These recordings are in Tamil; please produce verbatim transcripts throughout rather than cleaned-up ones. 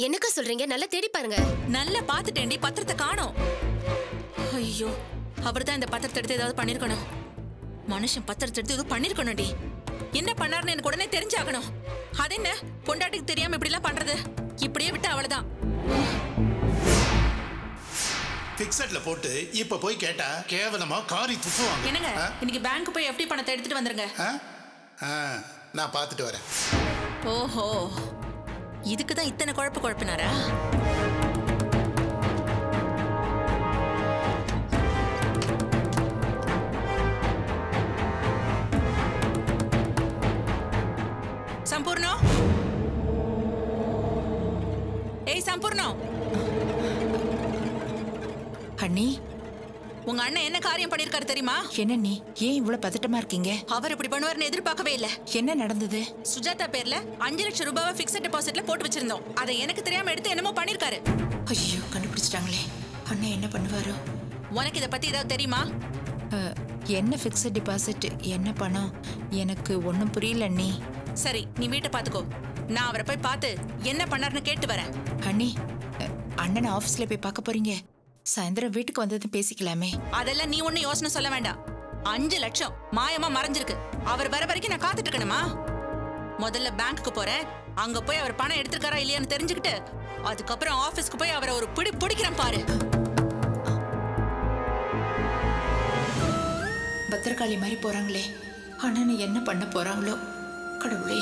என்னக்கா சொல்றீங்க? நல்லா தேடி பாருங்க. நல்லா பாத்துட்டேன்டி, பத்திரத்தை காணோம். ஐயோ, அவர்தான் இந்த பத்திரத்தை எடுத்து ஏதாவது பண்ணிருக்கணும். மனுஷன் பத்திரத்தை எடுத்து ஏதோ பண்ணிருக்கணும் டி. என்ன பண்ணாருன்னு எனக்கு உடனே தெரிஞ்சாகணும். அது என்ன பொண்டாட்டிக்கு தெரியாம இப்படி எல்லாம் பண்றது? இப்படியே விட்டு அவளதான். பிக்சட்ல போட்டு இப்ப போய் கேட்டா கேவலமா காரி துப்புவாங்க. என்னங்க, இன்னைக்கு பேங்க் போய் எஃப்டி பணத்தை எடுத்துட்டு வந்துருங்க. நான் பாத்துட்டு வரேன். ஓஹோ, இதுக்குதான் இத்தனை குழப்பு குழப்பினாரா? சம்பூர்ணம், ஏய் சம்பூர்ணம். அண்ணி, உங்க அண்ணன் என்ன காரியம் பண்ணிருக்காரு தெரியுமா? என்ன நீ ஏன் இவ்வளவு பதட்டமா இருக்கீங்க? அவர் இப்படி பண்ணுவார்னு எதிர்பார்க்கவே இல்ல. என்ன நடந்தது? சுஜாதா பேர்ல அஞ்சு லட்சம் ரூபாய் பிக்ஸட் டெபாசிட்ல போட்டு வச்சிருந்தோம். அதை எனக்கு தெரியாம எடுத்து என்னமோ பண்ணிருக்காரு. ஐயோ, கண்டுபிடிச்சிட்டாங்களே. அண்ணன் என்ன பண்ணுவாரோ? உனக்கு இத பத்தி ஏதாவது தெரியுமா? என்ன பிக்ஸட் டெபாசிட், என்ன பணம், எனக்கு ஒன்னும் புரியல அண்ணி. சரி, நீ வீட்டை பாத்துக்கோ. நான் அவரை போய் பார்த்து என்ன பண்ணாருன்னு கேட்டு வரேன். அண்ணி, அண்ணன் ஆபீஸ்ல போய் பார்க்க போறீங்க. சாயந்தரம் வீட்டுக்கு வந்தது பேசிக்கலாமே. அதெல்லாம் நீ ஒண்ணு யோசனை சொல்ல வேண்டாம். அஞ்சு லட்சம் மாயமா மறைஞ்சிருக்கு. அவர் வர வரைக்கும் நான் காத்துட்டு இருக்கணுமா? முதல்ல பேங்க்குக்கு போறேன். அங்க போய் அவர் பணம் எடுத்திருக்காரா இல்லையான்னு தெரிஞ்சுக்கிட்டு அதுக்கப்புறம் ஆபீஸ்க்கு போய் அவரை ஒரு பிடி பிடிக்கிறேன் பாரு. பத்திரகாளி மாதிரி போறாங்களே, அண்ணனை என்ன பண்ண போறாங்களோ கடவுளே.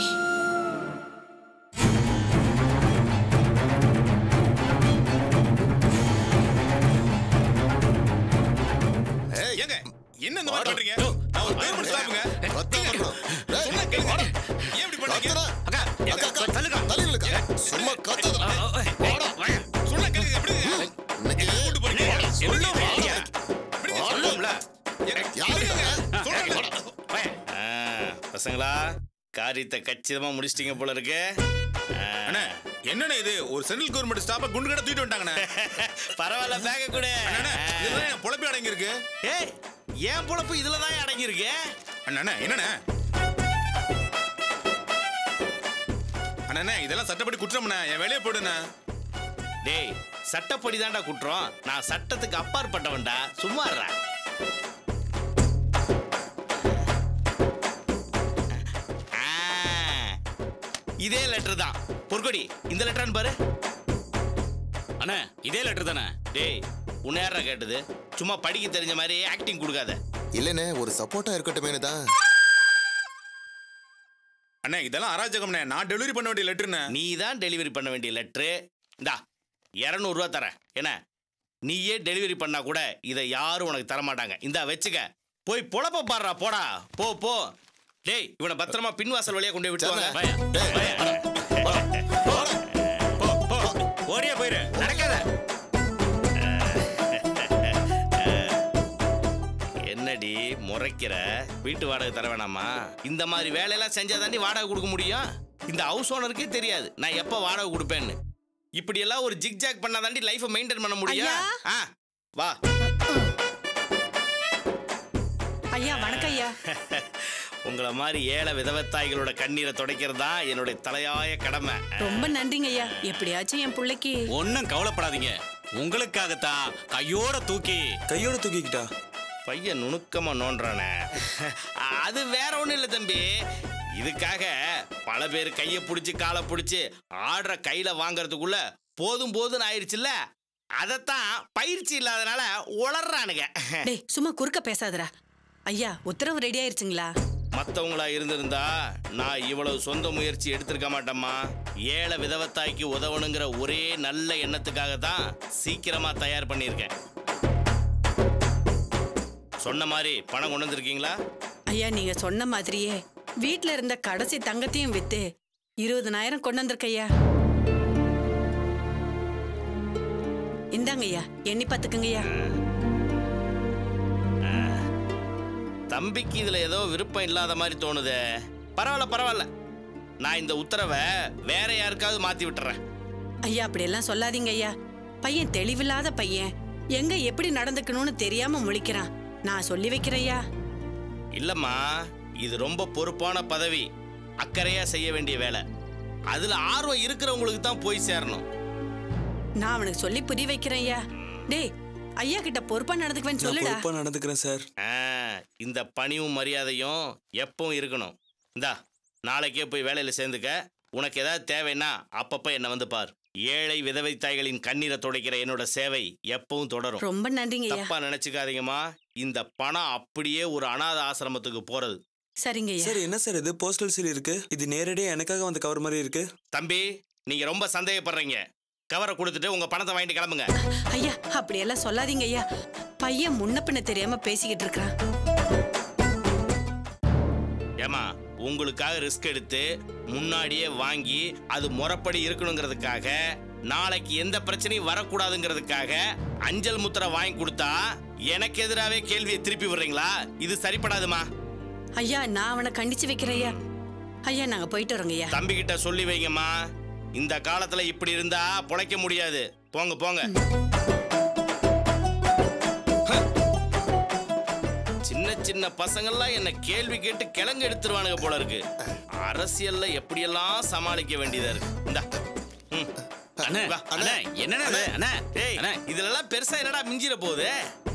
என்ன இந்த மாதிரி பண்றீங்க? நான் ஒரு கவர்மெண்ட் ஸ்டாஃப்ங்க. பத்தா வரணும். சொன்னா கேளுங்க. ஏன் இப்படி பண்றீங்க? அக்கா, அக்கா தள்ளுங்க. தள்ளுங்க. சும்மா கத்தாத. வாடா. சொன்னா கேளுங்க. எப்படி? கூட்டி போறீங்க. சொல்லுங்க. இப்படி சொல்லும்ல. யாருங்க? சொல்லுங்க. பசங்களா, காரியத்தை கச்சிதமா முடிச்சிட்டீங்க போல இருக்கு. அண்ணா, என்னண்ணே இது? ஒரு சென்ட்ரல் கவர்மெண்ட் ஸ்டாஃப குண்டு கடை தூக்கிட்டு வந்துட்டாங்கண்ணே. பரவாயில்ல, பேக்க கூட. அண்ணா, இதுதான் என் பொழப்பு அடங்கி இருக்கு. ஏய், ஏன் பொழப்பு இதுலதான் அடங்கி இருக்கு. அண்ணா, என்னண்ணே? அண்ணா, இதெல்லாம் சட்டப்படி குற்றம்ண்ணே. என் வேலையை போடுண்ணே. டேய், சட்டப்படி தான்டா குற்றம். நான் சட்டத்துக்கு அப்பாற்பட்டவன்டா. சும்மா இருடா. இதே லெட்டர் தான். பொற்கொடி, இந்த லெட்டர்னு பாரு. அண்ணா, இதே லெட்டர் தானே? டேய், உன்னை யாரா கேட்டது? சும்மா படிக்க தெரிஞ்ச மாதிரி ஆக்டிங் கொடுக்காத. இல்லனே, ஒரு சப்போர்ட்டா இருக்கட்டுமேனு தான். அண்ணா, இதெல்லாம் அராஜகம்ண்ணே. நான் டெலிவரி பண்ண வேண்டிய லெட்டர்ண்ணே. நீ தான் டெலிவரி பண்ண வேண்டிய லெட்டரு. இந்தா இருநூறு ரூபா தரேன். என்ன, நீயே டெலிவரி பண்ணா கூட இதை யாரும் உனக்கு தரமாட்டாங்க. இந்தா வச்சுக்க. போய் பொழப்ப பாடுறா. போடா, போ போ. டேய், இவனை பத்திரமா பின்வாசல் வழியா கொண்டு விட்டுவாங்க. ஓடியா போயிரு. நடக்காத. என்னடி முறைக்கிற? வீட்டு வாடகை தர வேணாமா? இந்த மாதிரி வேலையெல்லாம் செஞ்சா தாண்டி வாடகை கொடுக்க முடியும். இந்த ஹவுஸ் ஓனருக்கே தெரியாது நான் எப்ப வாடகை கொடுப்பேன்னு. இப்படி எல்லாம் ஒரு ஜிக் ஜாக் பண்ணா தாண்டி லைஃபை மெயின்டைன் பண்ண முடியும். ஆ, வா. ஐயா, வணக்கம் ஐயா. உங்களை மாதிரி ஏழை விதவத்தாய்களோட கண்ணீரை துடைக்கிறது தான் என்னுடைய தலையாய கடமை. ரொம்ப நன்றிங்க ஐயா. எப்படியாச்சும் என் பிள்ளைக்கு. ஒன்னும் கவலைப்படாதீங்க, உங்களுக்காகத்தான் கையோட தூக்கி. கையோட தூக்கிக்கிட்டா? பையன் நுணுக்கமா நோன்றானே. அது வேற ஒண்ணும் இல்லை தம்பி. இதுக்காக பல பேர் கையை பிடிச்சி காலை பிடிச்சி ஆடுற கையில வாங்கறதுக்குள்ள போதும் போதுன்னு ஆயிடுச்சுல்ல. அதத்தான் பயிற்சி இல்லாதனால உளறானுங்க. டேய், சும்மா குறுக்க பேசாதடா. ஐயா, உத்தரவு ரெடி ஆயிருச்சுங்களா? மற்றவங்களா இருந்திருந்தா நான் இவ்வளவு சொந்த முயற்சி எடுத்திருக்க மாட்டேம்மா. ஏழை விதவத்தாய்க்கு உதவணுங்கிற ஒரே நல்ல எண்ணத்துக்காக தான் சீக்கிரமா தயார் பண்ணியிருக்கேன். சொன்ன மாதிரி பணம் கொண்டு வந்திருக்கீங்களா? ஐயா, நீங்க சொன்ன மாதிரியே வீட்டுல இருந்த கடைசி தங்கத்தையும் வித்து இருபதனாயிரம் கொண்டு வந்திருக்க ஐயா. இந்தாங்க ஐயா, எண்ணி பாத்துக்குங்க ஐயா. தம்பிக்கு இதுல ஏதோ விருப்பம் இல்லாத மாதிரி தோணுது. பரவாயில்ல பரவாயில்ல, நான் இந்த உத்தரவை வேற யாருக்காவது மாத்தி விட்டுறேன். ஐயா, அப்படியெல்லாம் சொல்லாதீங்க ஐயா. பையன் தெளிவில்லாத பையன், எங்க எப்படி நடந்துக்கணும்னு தெரியாம முழிக்கிறான். நான் சொல்லி வைக்கிறேன் ஐயா. இல்லம்மா, இது ரொம்ப பொறுப்பான பதவி, அக்கறையா செய்ய வேண்டிய வேலை. அதுல ஆர்வம் இருக்கிறவங்களுக்கு தான் போய் சேரணும். நான் அவனுக்கு சொல்லி புரிய வைக்கிறேன் ஐயா. டேய் ஐயா கிட்ட பொறுப்பா நடந்துக்குவேன்னு சொல்லுடா. பொறுப்பா நடந்துக்கிறேன் சார். இந்த பணிவும் மரியாதையும் எப்பவும் இருக்கணும். இந்தா நாளைக்கே போய் வேலையில சேர்ந்துக்க. உனக்கு ஏதாவது தேவைன்னா அப்பப்ப என்ன வந்து பார். ஏழை விதவை தாய்களின் கண்ணீரை துடைக்கிற என்னோட சேவை எப்பவும் தொடரும். ரொம்ப நன்றிங்க ஐயா. தப்பா நினைச்சுக்காதீங்கம்மா. இந்த பணம் அப்படியே ஒரு அனாதை ஆசிரமத்துக்கு போறது. சரிங்க ஐயா. சார் என்ன சார் இது போஸ்டல் சீல் இருக்கு? இது நேரடியா எனக்காக வந்த கவர் மாதிரி இருக்கு. தம்பி நீங்க ரொம்ப சந்தேகப்படுறீங்க. கவரை கொடுத்துட்டு உங்க பணத்தை வாங்கிட்டு கிளம்புங்க. ஐயா அப்படி எல்லாம் சொல்லாதீங்க ஐயா. பையன் முன்ன பின்ன தெரியாம பேசிக்கிட்டு இருக்கான். ஏமா உங்களுக்காக ரிஸ்க் எடுத்து முன்னாடியே வாங்கி அது முறைப்படி இருக்கணுங்கிறதுக்காக, நாளைக்கு எந்த பிரச்சனையும் வரக்கூடாதுங்கிறதுக்காக அஞ்சல் முத்திரை வாங்கி கொடுத்தா எனக்கு எதிராகவே கேள்வியை திருப்பி விடுறீங்களா? இது சரிப்படாதுமா. ஐயா நான் அவனை கண்டிச்சு வைக்கிறேன் ஐயா. ஐயா நாங்க போயிட்டு வரோங்க ஐயா. தம்பி கிட்ட சொல்லி வைங்கம்மா. இந்த காலத்துல இப்படி இருந்தா பொழைக்க முடியாது. போங்க போங்க. சின்ன சின்ன பசங்கள்லாம் என்ன கேள்வி கேட்டு கிளங்க எடுத்துருவானுங்க போல இருக்கு. அரசியல்ல எப்படியெல்லாம் சமாளிக்க வேண்டியதா இருக்கு. இந்தா இதெல்லாம் பெருசா என்னடா மிஞ்சிர போகுது.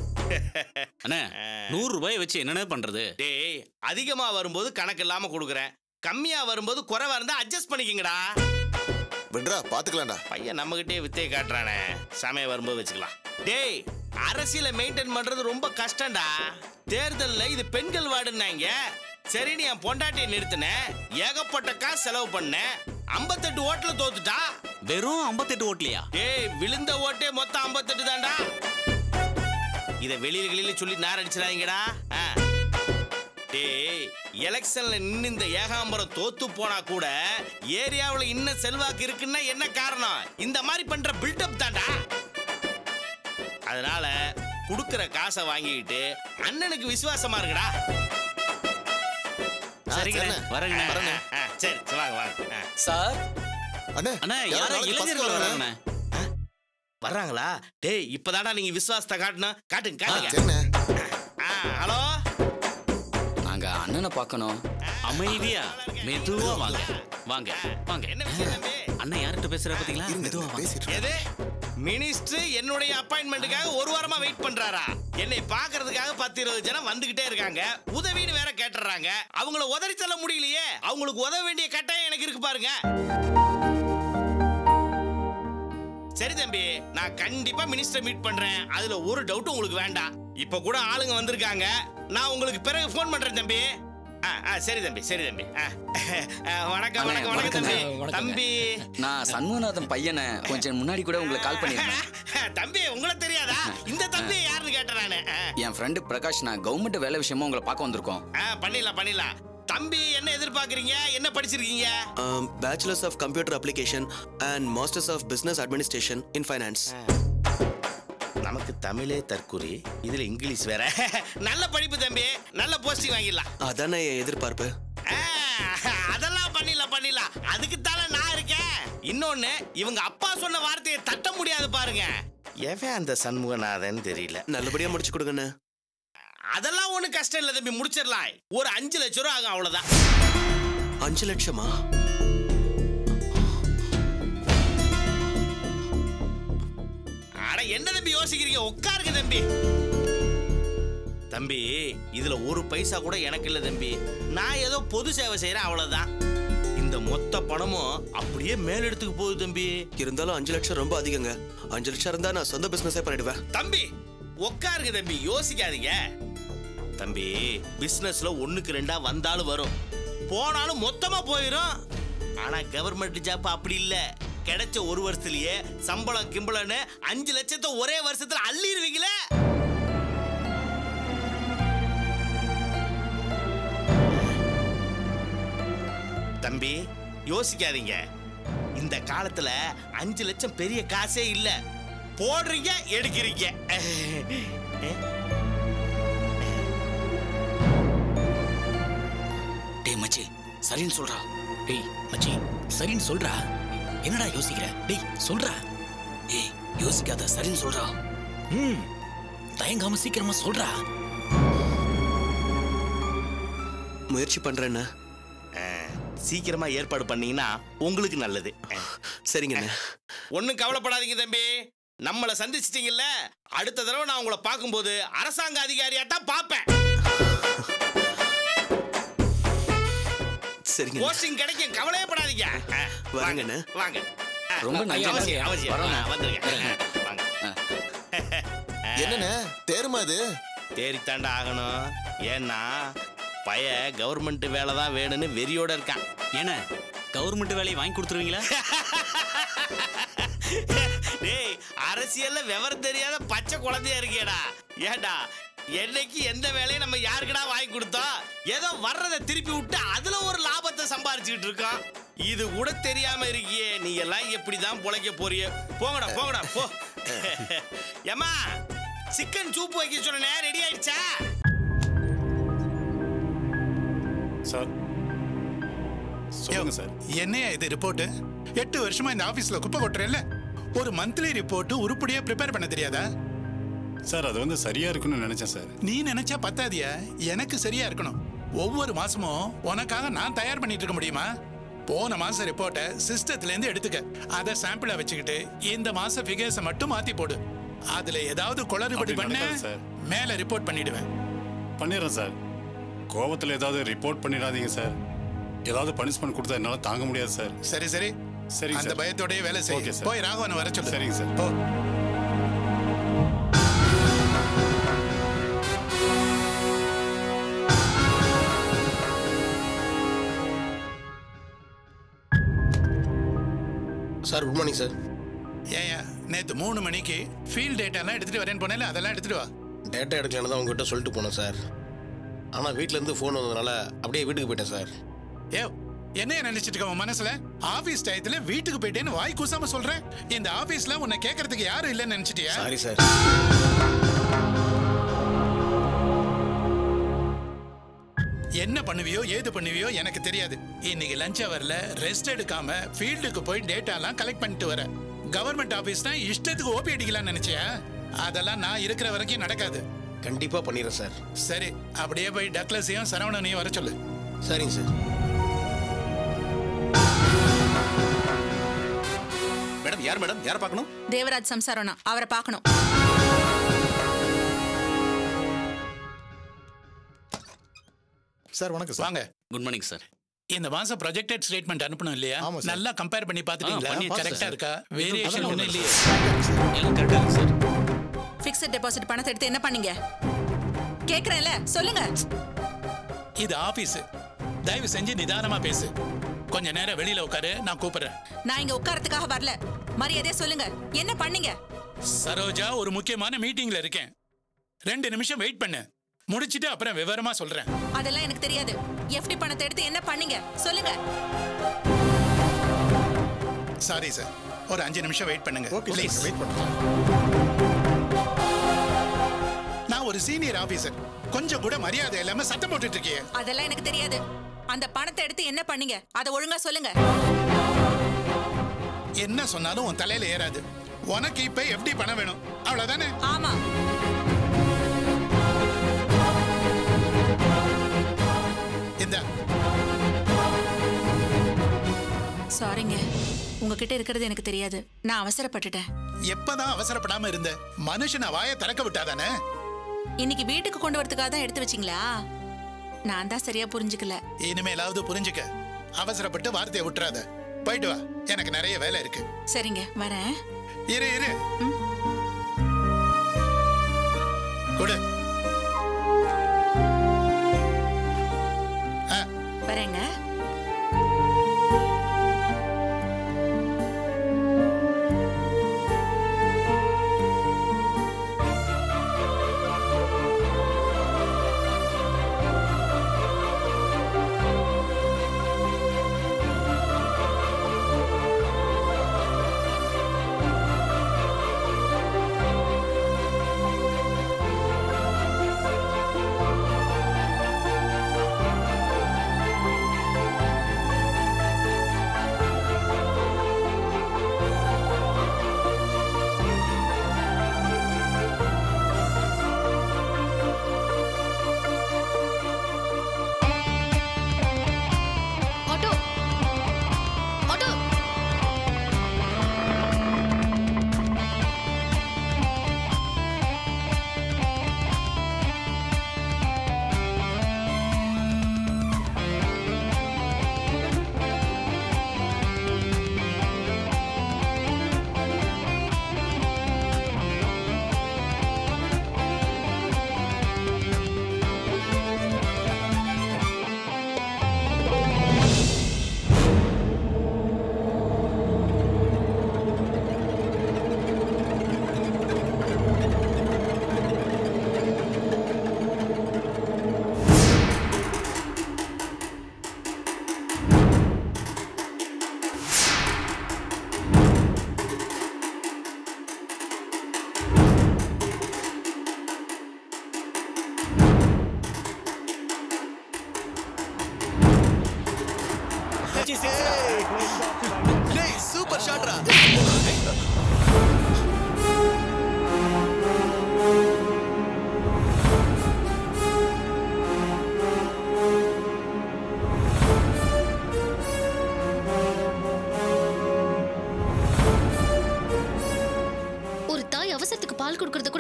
நூறு ரூபாய் வச்சு என்னென்ன பண்றது? டேய் அதிகமா வரும்போது கணக்கு இல்லாம கொடுக்குறேன், கம்மியா வரும்போது குறைவா இருந்தா அட்ஜஸ்ட் பண்ணிக்கங்கடா. விட்றா பாத்துக்கலாம்டா. பையன் நம்மகிட்டே வித்தையை காட்டுறானே, சமயம் வரும்போது வச்சுக்கலாம். டேய் அரசியலை மெயின்டைன் பண்றது ரொம்ப கஷ்டம்டா. தேர்தல்ல இது பெண்கள் வார்டுன்னாங்க. சரி நீ என் பொண்டாட்டியை நிறுத்தினேன், ஏகப்பட்ட காசு செலவு பண்ணேன், ஐம்பத்தெட்டு ஓட்டுல தோத்துட்டா. வெறும் ஐம்பத்தெட்டு ஓட்லையா? டேய் விழுந்த ஓட்டே மொத்தம் ஐம்பத்தெட்டு தான்டா. இத வெளியில வெளியில சொல்லி நார் அடிச்சிடாதீங்கடா. டேய் எலெக்ஷன்ல நின்னு இந்த ஏகாம்பரம் தோத்து போனா கூட ஏரியாவுல இன்னும் செல்வாக்கு இருக்குன்னா என்ன காரணம்? இந்த மாதிரி பண்ற பில்டப் தான்டா. அதனால குடுக்கிற காசை வாங்கிட்டு அண்ணனுக்கு விசுவாசமா இருக்குடா. சரிங்க வரேங்க. சரி வாங்க வாங்க. சார் அண்ணா அண்ணா யாரோ இளைஞர்கள் வராங்க. வர்றாங்களா? டேய் இப்பதான்டா நீங்க விசுவாசத்தை காட்டணும். காட்டுங்க காட்டுங்க. ஹலோ நாங்க அண்ணனை பார்க்கணும். அமைதியா மெதுவா வாங்க வாங்க வாங்க. என்ன விஷயம் தம்பி? அண்ணன் யார்கிட்ட பேசுற பாத்தீங்களா? மெதுவா வாங்க. எது மினிஸ்டர் என்னுடைய அப்பாயின்மெண்ட்டுக்காக ஒரு வாரமா வெயிட் பண்றாரா? என்னை பாக்குறதுக்காக பத்து இருபது ஜனம் வந்துகிட்டே இருக்காங்க. உதவின்னு வேற கேட்டுறாங்க. அவங்கள உதறி தள்ள முடியலையே. அவங்களுக்கு உதவ வேண்டிய கட்டாயம் எனக்கு இருக்கு பாருங்க. சரி தம்பி நான் கண்டிப்பா மினிஸ்டர் மீட் பண்றேன். அதுல ஒரு டவுட் உங்களுக்கு வேண்டாம். இப்ப கூட ஆளுங்க வந்திருக்காங்க. நான் உங்களுக்கு பிறகு போன் பண்றேன் தம்பி. சரி தம்பி சரி தம்பி. வணக்கம் வணக்கம் வணக்கம் தம்பி. தம்பி நான் சண்முகநாதன் பையனை கொஞ்சம் முன்னாடி கூட உங்களுக்கு கால் பண்ணிருந்தேன். தம்பி உங்களுக்கு தெரியாதா? இந்த தம்பி யாருன்னு கேட்டேன் நானு. என் ஃப்ரெண்டு பிரகாஷ், நான் கவர்மெண்ட் வேலை விஷயமா உங்களை பார்க்க வந்திருக்கோம். பண்ணிடலாம் பண்ணிடலாம். தம்பி என்ன எதிர்பார்க்கறீங்க? என்ன படிச்சிருக்கீங்க? Bachelors of computer application and masters of business administration in finance. நமக்கு தமிழே தற்குறி, இதுல இங்கிலீஷ் வேற. நல்ல படிப்பு தம்பி, நல்ல போஸ்டிங் வாங்கிடலாம். அதானே எதிர்பார்ப்பு. அதெல்லாம் பண்ணிடலாம் பண்ணிடலாம். அதுக்கு தானே நான் இருக்கேன். இன்னொன்னு இவங்க அப்பா சொன்ன வார்த்தையை தட்ட முடியாது பாருங்க. எவன் அந்த சண்முகநாதன் தெரியல. நல்லபடியா முடிச்சு கொடுங்கண்ணே. அதெல்லாம் ஒண்ணு கஷ்டம் இல்ல தம்பி, முடிச்சிடலாம். ஒரு அஞ்சு லட்சம் ரூபா ஆகும் அவ்வளவுதான். அஞ்சு லட்சமா? அட என்ன தம்பி யோசிக்கிறீங்க? உட்காருங்க தம்பி. தம்பி இதுல ஒரு பைசா கூட எனக்கு இல்ல தம்பி. நான் ஏதோ பொது சேவை செய்யறேன் அவ்வளவுதான். இந்த மொத்த பணமும் அப்படியே மேலெடுத்துக்கு போகுது தம்பி. இருந்தாலும் அஞ்சு லட்சம் ரொம்ப அதிகங்க. அஞ்சு லட்சம் இருந்தா நான் சொந்த பிசினஸே பண்ணிடுவேன். தம்பி உட்காருங்க தம்பி, யோசிக்காதீங்க தம்பி. பிசினஸ்ல ஒண்ணுக்கு ரெண்டா வந்தாலும் வரும், போனாலும் மொத்தமா போயிடும். ஆனா கவர்மெண்ட் ஜாப் அப்படி இல்ல. கிடைச்ச ஒரு வருஷத்துலயே சம்பளம் கிம்பளம்னு அஞ்சு லட்சத்தை ஒரே வருஷத்துல அள்ளிடுவீங்களே. தம்பி யோசிக்காதீங்க. இந்த காலத்துல அஞ்சு லட்சம் பெரிய காசே இல்ல. போடுறீங்க எடுக்கிறீங்க. டேய் மச்சி சரின்னு சொல்றா. டேய் மச்சி சரின்னு சொல்றா. என்னடா யோசிக்கிற? டேய் சொல்றா. ஏய் யோசிக்காத, சரின்னு சொல்றா. ம் தயங்காம சீக்கிரமா சொல்றா. முயற்சி பண்றேன்னா. சீக்கிரமா ஏற்பாடு பண்ணீங்கன்னா உங்களுக்கு நல்லது. சரிங்க. ஒன்னும் கவலைப்படாதீங்க தம்பி. நம்மளை சந்திச்சிட்டீங்கல்ல, அடுத்த தடவை நான் உங்களை பார்க்கும்போது அரசாங்க அதிகாரியா தான் பார்ப்பேன். சரிங்க. போஸ்டிங் கிடைக்கும், கவலையே படாதீங்க. வாங்க வாங்க. ரொம்ப நல்ல அவசியம் அவசியம் வந்துருங்க. வாங்க. என்னண்ணே தேருமா இது? தேறித்தாண்டா ஆகணும். ஏன்னா பய கவர்மெண்ட் வேலை தான் வேணும்னு வெறியோட இருக்கான். ஏன்னா கவர்மெண்ட் வேலையை வாங்கி கொடுத்துருவீங்களா? டேய், அரசியல்ல விவரம் தெரியாத பச்சை குழந்தையா இருக்கேடா. ஏண்டா என்னைக்கு எந்த வேலையை நம்ம யாருக்குடா வாங்கி கொடுத்தோம்? ஏதோ வர்றதை திருப்பி விட்டு அதுல ஒரு லாபத்தை சம்பாரிச்சுக்கிட்டு இருக்கோம். இது கூட தெரியாம இருக்கியே, நீ எல்லாம் எப்படிதான் பொழைக்க போறிய? போங்கடா போங்கடா போ. ஏமா, சிக்கன் சூப் வைக்க சொன்னே, ரெடி ஆயிடுச்சா? சார் சொல்லுங்க சார். என்னையா இது ரிப்போர்ட்? எட்டு வருஷமா இந்த ஆபீஸ்ல குப்பை கொட்டுறேன்ல, ஒரு மந்த்லி ரிப்போர்ட் உருப்படியா ப்ரிப்பேர் பண்ண தெரியாதா? சார் அது வந்து சரியா இருக்குன்னு நினைச்சேன் சார். நீ நினைச்சா பத்தாதியா, எனக்கு சரியா இருக்கணும். ஒவ்வொரு மாசமும் உனக்காக நான் தயார் பண்ணிட்டு இருக்க முடியுமா? போன மாச ரிப்போர்ட்டை சிஸ்டத்துல இருந்து எடுத்துக்க, அதை சாம்பிளா வச்சுக்கிட்டு இந்த மாச ஃபிகர்ஸை மட்டும் மாத்தி போடு. அதுல ஏதாவது குளறுபடி பண்ண மேல ரிப்போர்ட் பண்ணிடுவேன். பண்ணிடுறேன் சார். கோபத்தில் ஏதாவது ரிப்போர்ட் பண்ணிடாதீங்க சார். ஏதாவது பனிஷ்மெண்ட் கொடுத்தா என்னால தாங்க முடியாது சார். சரி சரி சரி, அந்த பயத்தோடய வேலை செய்ய. போய் ராகவனை வர சொல்லு. சரிங்க சார். போ. Sir good morning sir. ஏயா நேற்று மூணு மணிக்கு ஃபீல்ட் டேட்டாலாம் எடுத்துட்டு வரேன்னு போனேன், அதெல்லாம் எடுத்துட்டு வா. டேட்டா எடுக்கலான்னு தான் உங்ககிட்ட சொல்லிட்டு போனேன் சார். ஆனால் வீட்டிலேருந்து ஃபோன் வந்ததுனால அப்படியே வீட்டுக்கு போயிட்டேன் சார். ஏ என்ன நினைச்சிட்டு இருக்க உன் மனசுல? ஆபீஸ் டயத்துல வீட்டுக்கு போயிட்டேன்னு வாய் கூசாம சொல்றேன். இந்த ஆபீஸ்ல உன்னை கேட்கறதுக்கு யாரும் இல்லைன்னு நினைச்சிட்டியா? Sorry sir. என்ன பண்ணுவியோ ஏது பண்ணுவியோ எனக்கு தெரியாது. இன்னைக்கு லஞ்ச் அவர்ல ரெஸ்ட் எடுக்காம ஃபீல்டுக்கு போய் டேட்டாலாம் கலெக்ட் பண்ணிட்டு வர. கவர்மெண்ட் ஆபீஸ்னா இஷ்டத்துக்கு ஓபி அடிக்கலாம்னு நினைச்சியா? அதெல்லாம் நான் இருக்கிற வரைக்கும் நடக்காது. கண்டிப்பா பண்ணிடுறேன் சார். சரி, அப்படியே போய் டக்ளஸையும் சரவணனையும் வர சொல்லு. சரிங்க சார். மேடம் யார் மேடம்? யாரை பார்க்கணும்? தேவராஜ் சம்சாரனா, அவரை பார்க்கணும். சார் வணக்கம். வாங்க. Good morning sir. இந்த மாசம் ப்ரொஜெக்டட் ஸ்டேட்மெண்ட் அனுப்பணும் இல்லையா? நல்லா கம்பேர் பண்ணி பாத்துட்டீங்களா? கரெக்ட்டா இருக்கா? வேரியேஷன் ஒண்ணும் இல்லையா? எல்லாம் கரெக்ட்டா இருக்கு சார். ஃபிக்ஸட் டெபாசிட் பணத்தை எடுத்து என்ன பண்ணீங்க? கேக்குறேன்ல, சொல்லுங்க. இது ஆபீஸ், தயவு செஞ்சு நிதானமா பேசு. கொஞ்ச நேரம் வெளியில உட்காரு, நான் கூப்பிடுறேன். நான் இங்க உட்காரத்துக்காக வரல, மரியாதையா சொல்லுங்க, என்ன பண்ணீங்க? சரோஜா, ஒரு முக்கியமான மீட்டிங்ல இருக்கேன், ரெண்டு நிமிஷம் வெயிட் பண்ணு, முடிச்சிட்டு அப்புறம் விவரமா சொல்றேன். அதெல்லாம் எனக்கு தெரியாது. எஃப்டி பணத்தை எடுத்து என்ன பண்ணீங்க சொல்லுங்க. சாரி சார், ஒரு அஞ்சு நிமிஷம் வெயிட் பண்ணுங்க. ப்ளீஸ் வெயிட் பண்ணுங்க. நான் ஒரு சீனியர் ஆபீசர், கொஞ்சம் கூட மரியாதை இல்லாம சத்தம் போட்டுட்டு இருக்கீங்க. அதெல்லாம் எனக்கு தெரியாது. அந்த பணத்தை எடுத்து என்ன பண்ணீங்க அதை ஒழுங்கா சொல்லுங்க. என்ன சொன்னாலும் உன் தலையில ஏறாது. உனக்கு இப்ப எஃப்டி பணம் வேணும், அவ்வளவுதானே? ஆமா. சாரிங்க, உங்ககிட்ட இருக்கிறது எனக்கு தெரியாது, நான் அவசரப்பட்டுட்டேன். எப்பதான் அவசரப்படாம இருந்த? மனுஷன வாயை திறக்க விட்டாதானே? இன்னைக்கு வீட்டுக்கு கொண்டு வரதுக்காக தான் எடுத்து வச்சிங்களா? நான் தான் சரியா புரிஞ்சுக்கல. இனிமேலாவது புரிஞ்சுக்க. அவசரப்பட்டு வார்த்தையை விட்டுறாத. போயிட்டு வா, எனக்கு நிறைய வேலை இருக்கு. சரிங்க, வரேன். இரு இரு கொடு. வரேங்க.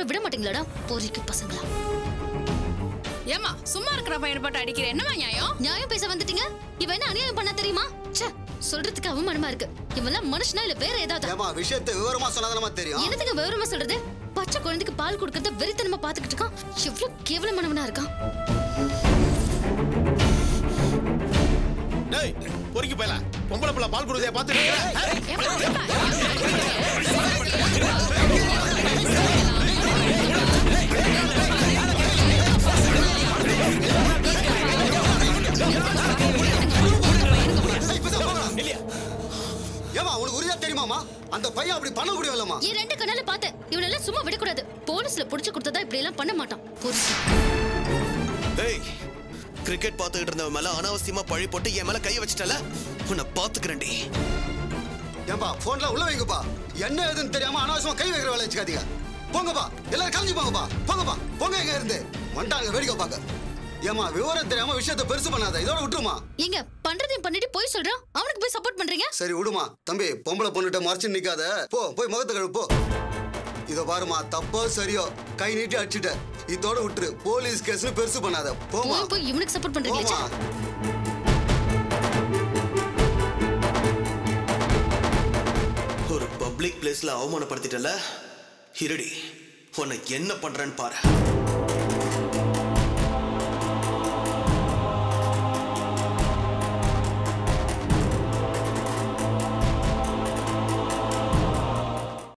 கூட விட மாட்டீங்களாடா போரிக்கு பசங்களா? ஏமா சும்மா இருக்கிற பையனை போட்டு அடிக்கிற என்னமா நியாயம்? நியாயம் பேச வந்துட்டீங்க. இவன் என்ன அநியாயம் பண்ண தெரியுமா? ச்சே, சொல்றதுக்கு அவமானமா இருக்கு. இவெல்லாம் மனுஷனா இல்ல வேற ஏதாவது? ஏமா விஷயத்தை விவரமா சொன்னாதானமா தெரியும். என்னத்துக்கு விவரமா சொல்றது? பச்சை குழந்தைக்கு பால் கொடுக்கறத வெறித்தனமா பாத்துக்கிட்டு இருக்கான். எவ்வளவு கேவலமானவனா இருக்கான். டேய் பொறுக்கி போயல பொம்பளை பிள்ளை பால் கொடுதே பாத்துட்டு ஏமா உனக்கு உறுதியா தெரியுமாமா அந்த பையன் அப்படி பண்ண முடியலமா? ஏன் ரெண்டு கண்ணால பார்த்தேன். இவனெல்லாம் சும்மா விடக்கூடாது. போலீஸ்ல புடிச்சு கொடுத்ததா இப்படி எல்லாம் பண்ண மாட்டான். புரியுது? டேய் கிரிக்கெட் பார்த்துக்கிட்டு இருந்தவன் மேல அனாவசியமா பழி போட்டு என் மேல கைய வச்சிட்டல, உன்னை பாத்துக்கிறேன்டி. ஏன்பா போன்ல உள்ள வைங்கப்பா. என்ன ஏதுன்னு தெரியாம அனாவசியமா கை வைக்கிற வேலை வச்சுக்காதீங்க. போங்கப்பா, எல்லாரும் கலந்து போங்கப்பா. போங்கப்பா, போங்க எங்க இருந்து வந்துட்டாங்க வேடிக்கை பார்க்க. ஏமா விவரம் தெரியாம விஷயத்தை பெருசு பண்ணாத, இதோட விட்டுருமா. ஏங்க பண்றதையும் பண்ணிட்டு போய் சொல்றான், அவனுக்கு போய் சப்போர்ட் பண்றீங்க? சரி விடுமா தம்பி, பொம்பளை பொண்ணுட்ட மறைச்சு நிக்காத. போ போய் முகத்தை கழுவு போ. இதோ பாருமா, தப்போ சரியோ கை நீட்டி அடிச்சுட்ட, இதோட விட்டுரு. போலீஸ் கேஸ்னு பெருசு பண்ணாத. போமா போய் இவனுக்கு சப்போர்ட் பண்றீங்க. ஒரு பப்ளிக் பிளேஸ்ல அவமானப்படுத்திட்டல, இருடி உன்னை என்ன பண்றேன்னு பாரு.